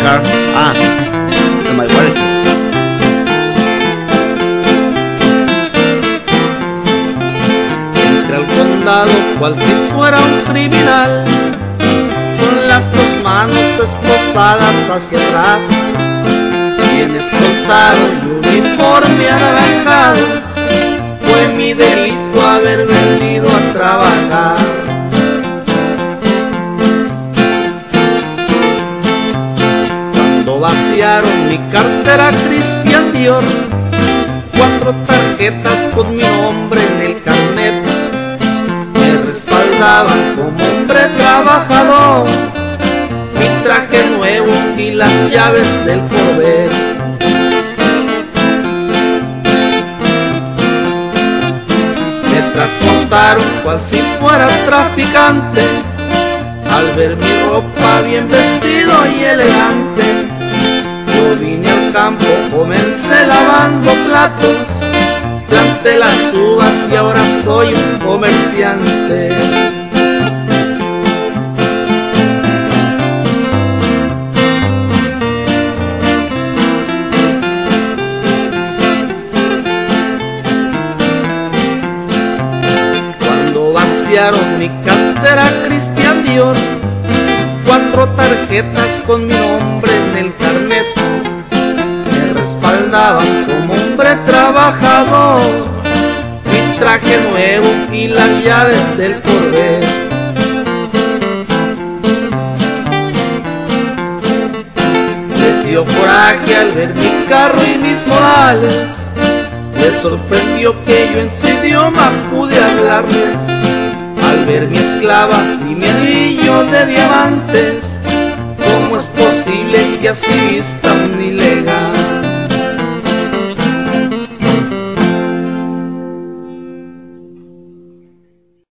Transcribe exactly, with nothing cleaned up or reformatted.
car. Ah, and my wallet. Entré al condado cual si fuera un criminal, con las dos manos esposadas hacia atrás, bien escoltado y uniforme anaranjado. Fue mi delito haber venido a trabajar. Cuando vaciaron mi cartera Christian Dior, cuatro tarjetas con mi nombre en el carnet me respaldaban como hombre trabajador, mi traje nuevo y las llaves del Corvette. Me transportaron cual si fuera traficante, al ver mi ropa bien vestido y elegante. Yo vine al campo, comencé lavando platos, planté las uvas y ahora soy un comerciante. Cuando vaciaron mi cartera Christian Dior, cuatro tarjetas con mi nombre en el carnet me respaldaban como hombre trabajador, mi traje nuevo y las llaves del Corvette. Les dio coraje al ver mi carro y mis modales, les sorprendió que yo en su idioma pude hablarles. Al ver mi esclava y mi anillo de diamantes, ¿cómo es posible que así vista un ilegal?